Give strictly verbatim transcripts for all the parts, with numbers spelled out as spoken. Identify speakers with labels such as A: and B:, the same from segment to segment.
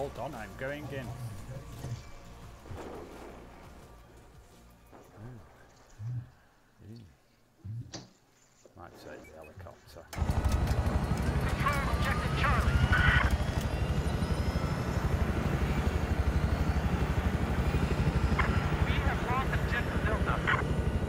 A: hold on, I'm going in. Ooh. Ooh. Might take the helicopter.
B: Control objective Charlie. We have lost objective Delta.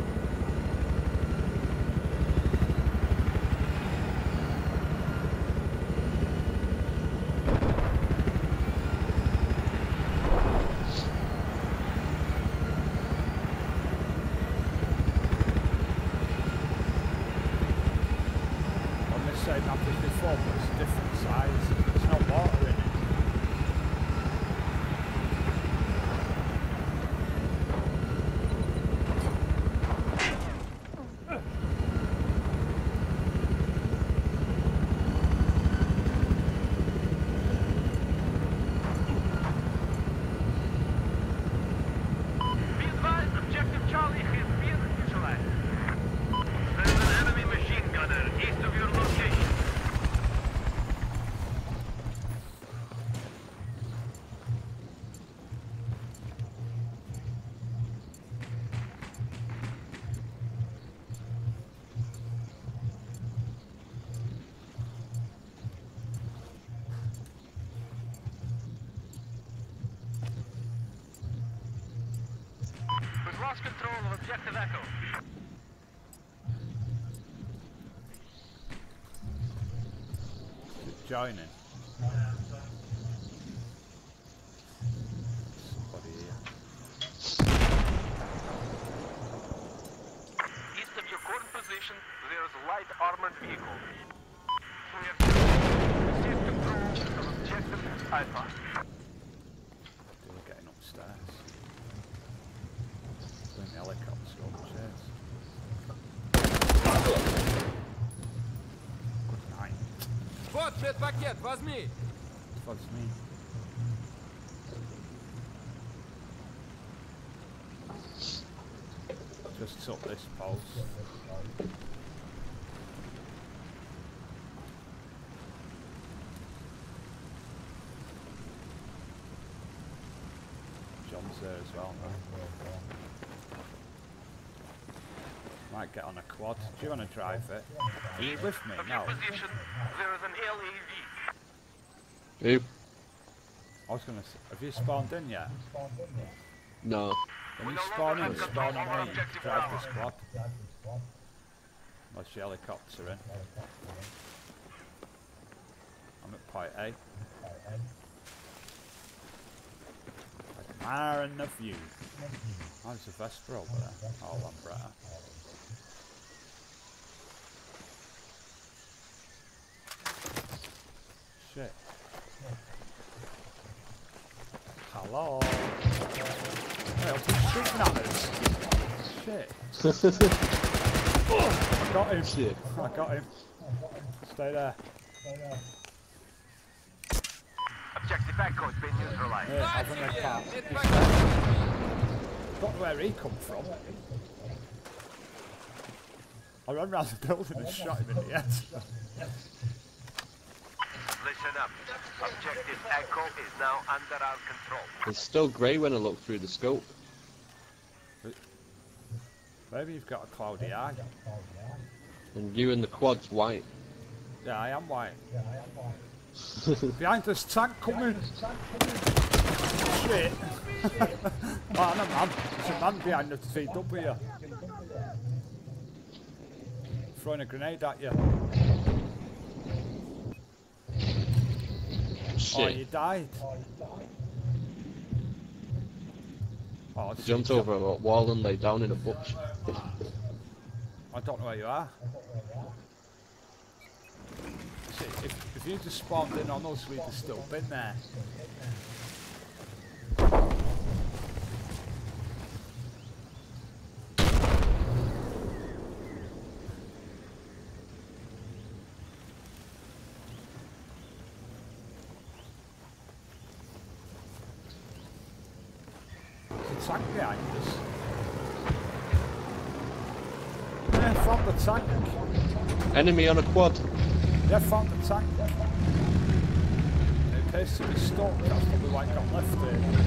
A: Same map as before, but it's a different size. There's no water in it.
B: Be advised, objective Charlie has been neutralized. There's an enemy machine gunner east of your location. We've lost control of objective Echo.
A: Joining. Somebody here.
B: East of your current position, there is a light armored vehicle. We have received control of objective Alpha.
A: We're getting upstairs. Bring the helicopter upstairs. Good night.
C: Вот медпакет, возьми!
A: What's me? Just took this pulse. John's there as well now. Might get on a quad. Do you want to drive it? Are you with me?
B: Of
A: No.
B: your position, there is an L A V.
D: Who?
A: I was gonna. Have you spawned in yet?
D: No.
A: When you spawn in, spawn on me. Drive the squad. Unless your helicopter in. I'm at point A. Admiring the view. Oh, there's a Vesper over there. Oh, Lambretta. Shit. Hello. Hey, I'm shooting at us. Shit. Oh, I got him.
D: Shit.
A: I got him. Stay there.
B: Objective Echo has been neutralized.
A: Yeah, have a red part. Don't know where he come from. I ran round the building and shot him in the head.
B: Listen up. Objective Echo is now under our control.
D: It's still grey when I look through the scope.
A: Maybe you've got a cloudy eye.
D: And you and the quad's white.
A: Yeah, I am white. Behind us, tank coming! Shit! Man, a man. There's a man behind the V W. Throwing a grenade at you.
D: Shit.
A: Oh, you died. Oh,
D: I jumped over a wall and lay down in a bush.
A: I don't know where you are. See, if, if you just spawned in on us, we'd have still been there. There's a tank behind us. Yeah, found the tank.
D: Enemy on a quad.
A: Yeah, found the tank. appears to be stuck. That's probably why it got left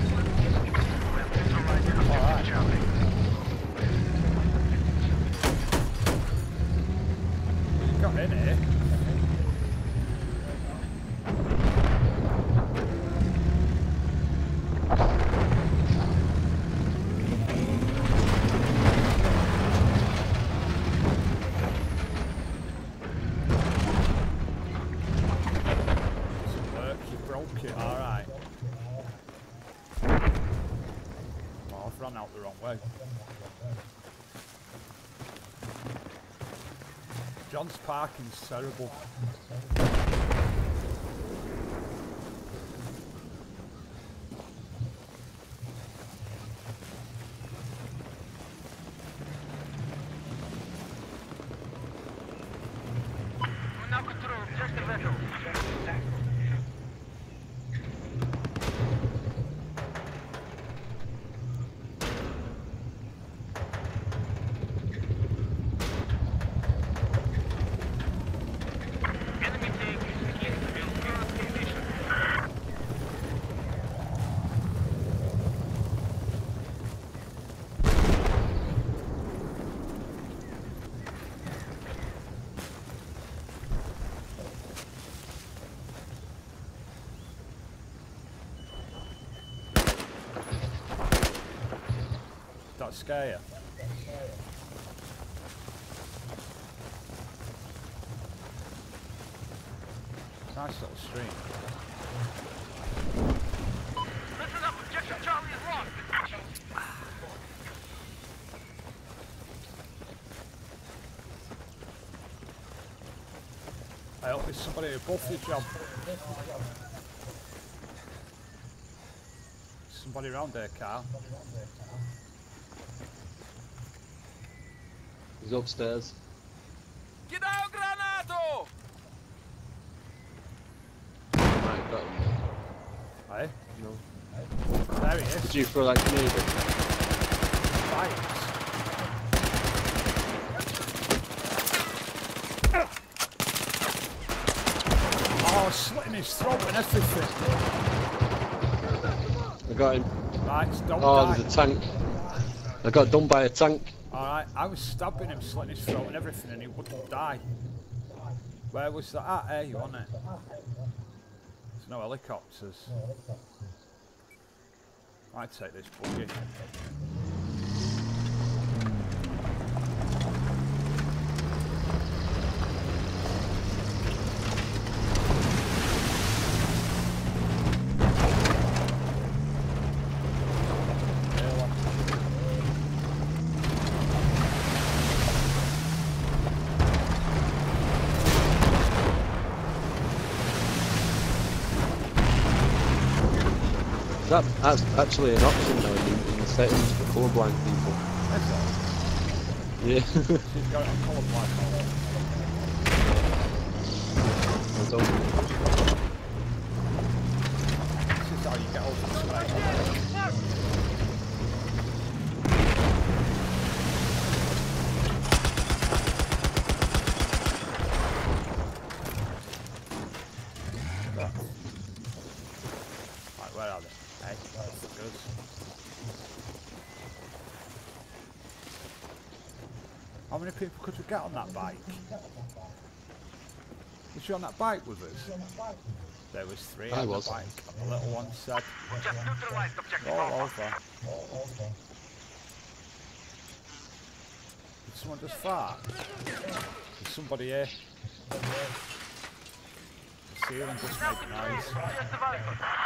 A: here. Alright. You got in here. Alright. Oh, I've run out the wrong way. John's parking's terrible.
B: Now control, just the vessel.
A: That scare you? Nice little stream.
B: Listen up, objective Charlie is lost.
A: I hope there's somebody above you, John. Somebody around there, Carl.
D: He's upstairs.
C: Кидаю гранату!
D: Right, got him.
A: Hey?
D: No.
A: There he is.
D: Did you throw that grenade in?
A: Fights. Oh, slitting his throat and everything.
D: I got him.
A: Right, don't
D: Oh,
A: die.
D: there's a tank. I got done by a tank.
A: Alright, I was stabbing him, slitting his throat and everything, and he wouldn't die. Where was that at? There you on it. There's no helicopters. I'd take this buggy.
D: That, that's actually an option now in, in the settings for colourblind people. Yeah.
A: She's got it on colourblind.
D: I don't.
A: This is how you get over the space. Right, where are they? Hey, that's good. How many people could we get on that bike? Was you on that bike with us? There was three
D: I
A: on
D: was.
A: the bike. And the little one said,
B: Just neutralized objective
A: roll
B: Alpha.
A: over. Did someone just fart? There's somebody here. The ceiling just made noise.
B: Just the Alpha.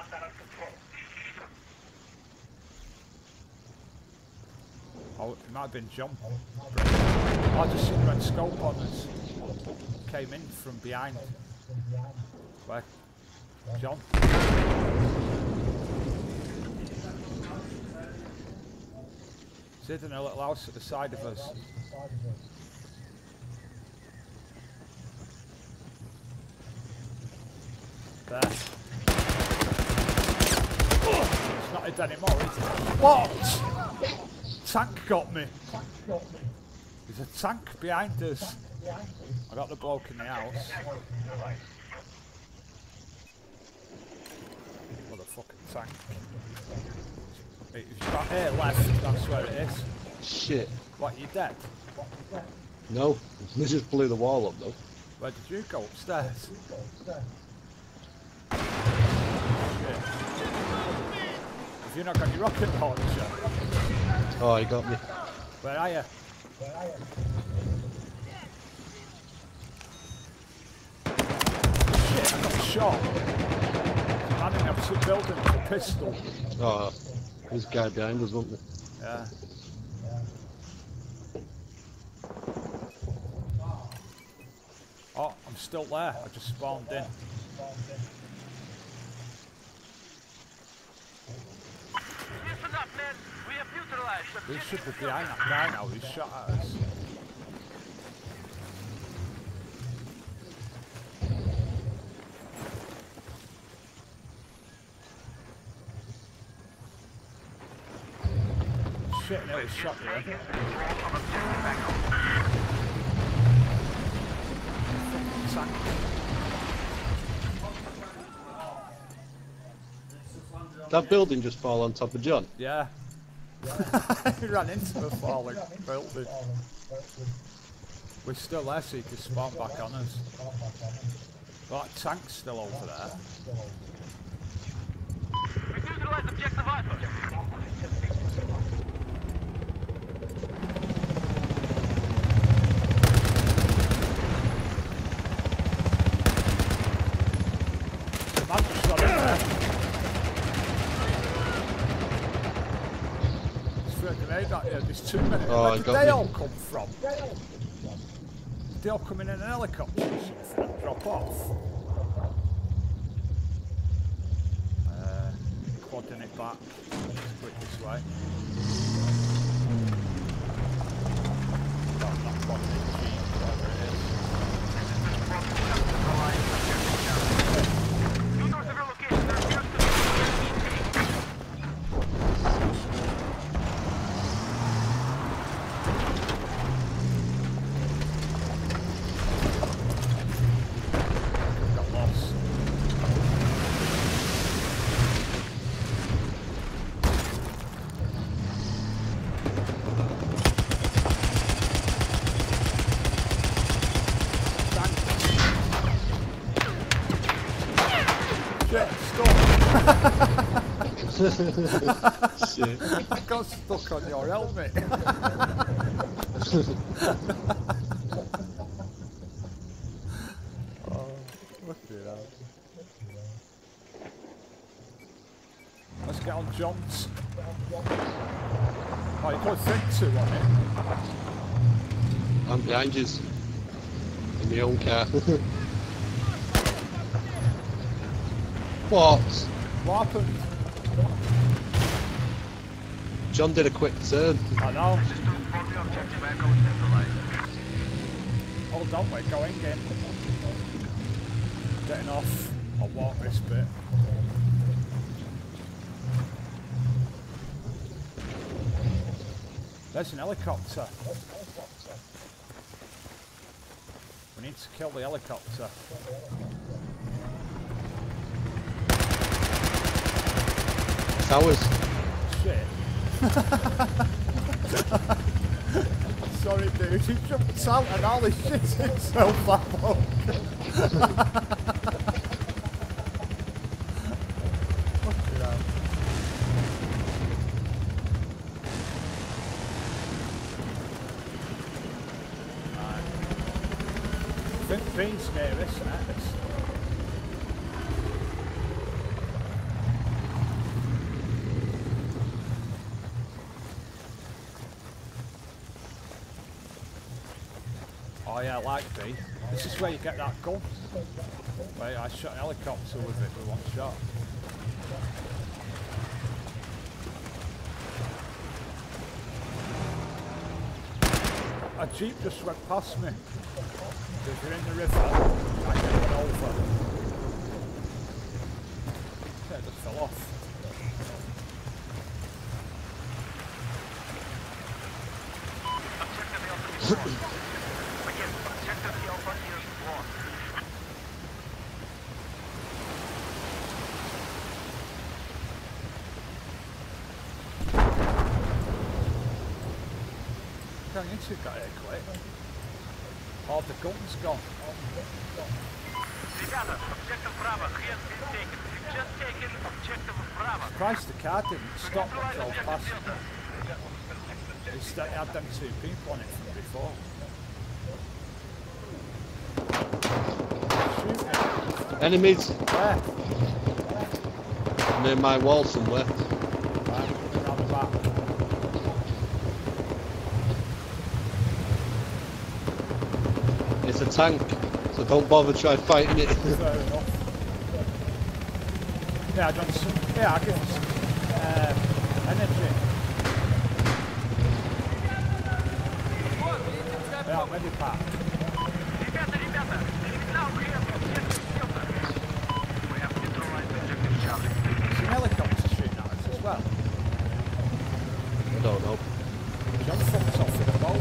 A: Oh, it might have been John. I just seen red scope on us. Came in from behind. Where? John? He's hidden in a little house at the side of us. There. It's not hid anymore, is it? What? Tank got me. There's a tank behind us. I got the bloke in the house. tank. If you've got air left, that's where it is.
D: Shit.
A: What, you dead?
D: No, they just blew the wall up though.
A: Where did you go? Upstairs? Shit. Have you not got your rocket launcher?
D: Oh, he got me.
A: Where are you? Shit, I got shot. Man in the opposite building with a pistol.
D: Oh, there's a guy behind us, wasn't
A: Yeah.
D: there?
A: Oh, I'm still there. I just spawned in.
B: Listen up, men. We have neutralized
A: We
B: objective
A: should be behind that guy now. He's shot at us. Shit, no, he's shot me.
D: That building just fall on top of John.
A: Yeah. He ran into the falling building. We're still there, so you can spawn back on us. Well, that tank's still over there.
B: We neutralized objective Alpha.
A: Man just got in there. Just threw a grenade at you. There's two minutes.
D: Oh,
A: Where
D: I
A: did
D: got
A: they
D: me.
A: all come from? Did they all come in in an helicopter or something and drop off? Uh, quadding it back. Let's go it this way. Well, not quadding it, G, whatever it is.
B: Due north of your location, there appears to be an enemy
A: Got lost. Shit, stuck.
D: Shit.
A: I got stuck on your helmet. Oh, fucking hell. Let's get on John's. Oh, you put think two on it.
D: I'm behind you. In my own car. What?
A: What happened?
D: John did a quick turn.
A: I know.
B: system for the objective Echo is neutralized.
A: Hold on, we're going in. Getting off. I'll walk this bit. There's an helicopter. We need to kill the helicopter.
D: Towers.
A: Shit. Sorry dude, he jumped out and all his shit himself up. Fucking hell. Right. I think B's near this next. Oh yeah, I like B. This is where you get that gun. Wait, I shot a helicopter with it with one shot. A jeep just went past me. If you're in the river, I get one over. Yeah, it just fell off.
B: Objective Alpha is lost. Again, objective Alpha is lost.
A: Going into got here quick. All the guns gone.
B: Ребята, objective Bravo has been taken. We've just taken objective Bravo.
A: Christ, the car didn't stop and drove past. It's that had them two people on it from before. Shoot me.
D: Enemies
A: Where?
D: near my wall somewhere.
A: Right, around the back.
D: It's a tank, so don't bother trying fighting it.
A: Fair enough. Yeah, I don't some, yeah, I give it some um, energy. Yeah, ready pack.
B: Ребята, ребята, now we have objective filter. We have neutralized objective Charlie.
A: Some helicopters shooting at us as well.
D: I don't know.
A: John fucked off with a boat.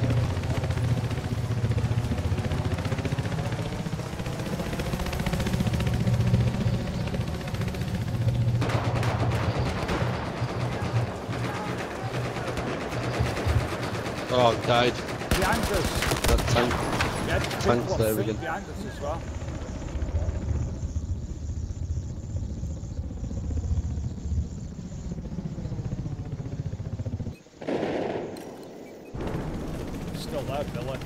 D: Oh, died.
A: Behind us.
D: That tank.
A: Yeah,
D: Tank's there
A: thing
D: again.
A: behind us as well. Still there, Billy.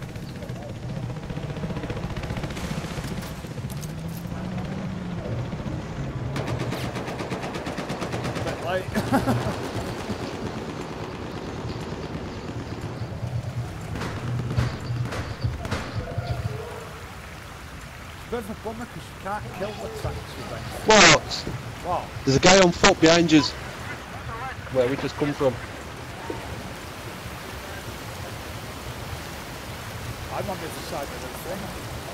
A: Bit late. Bit of a bummer because you can't kill the tanks with them.
D: What?
A: Wow.
D: There's a guy on foot behind us. Where we just come from.
A: I'm on the other side of the thing.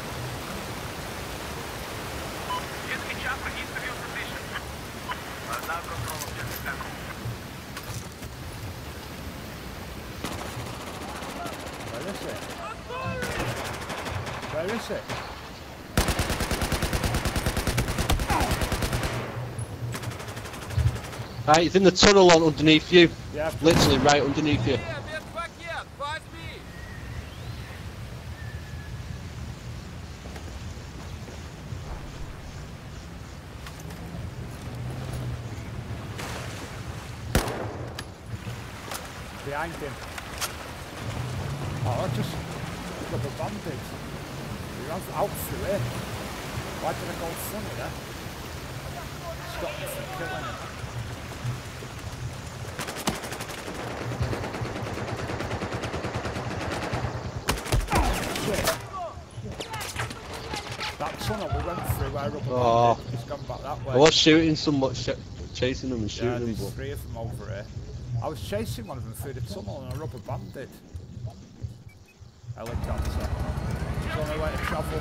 B: Детский chopper is to your position. Uh, now control objective Echo.
A: Where is it? Where is it?
D: Right, it's in the tunnel on underneath you.
A: Yeah.
D: Literally right underneath you.
C: Hey, медпакет, возьми!
A: Behind him. Oh, I just got a bandage. You're out, out through it. Why did I go funny there? Stop me from killing him. Shit. That tunnel we went through where rubber
D: Oh.
A: bandage has gone back that way.
D: I was shooting someone, sh chasing them and shooting
A: Yeah,
D: them,
A: there's
D: but
A: three of them over here. I was chasing one of them through the tunnel and a rubber banded. Helicopter. It's the only way to travel.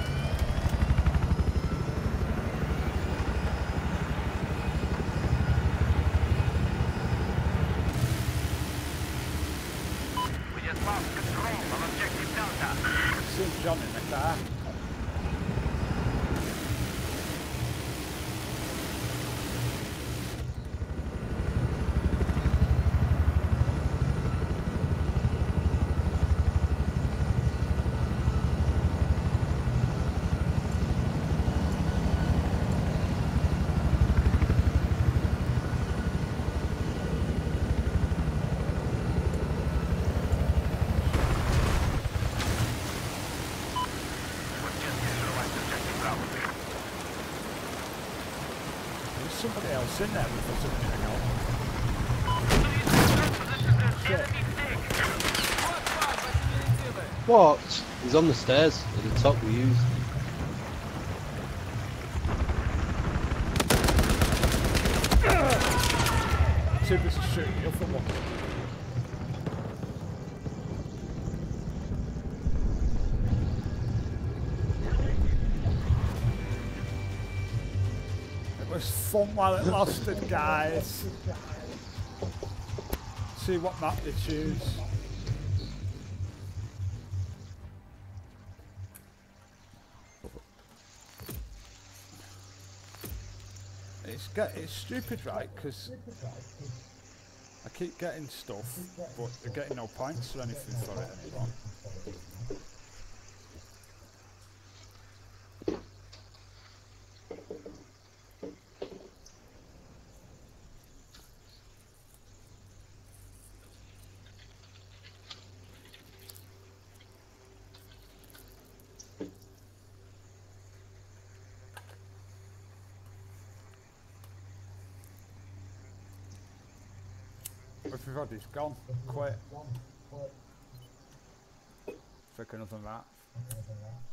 B: We just lost control of objective Delta.
A: See John in the car. There's somebody else in there with us a minute ago. Shit.
D: what? He's on the stairs at the top we used.
A: Two busy shooting the other one. It was fun while it lasted, guys. See what map they choose. It's get, it's stupid, right? Because I keep getting stuff, but they're getting no points or anything for it anymore. Everybody's gone. Quit. Take another map.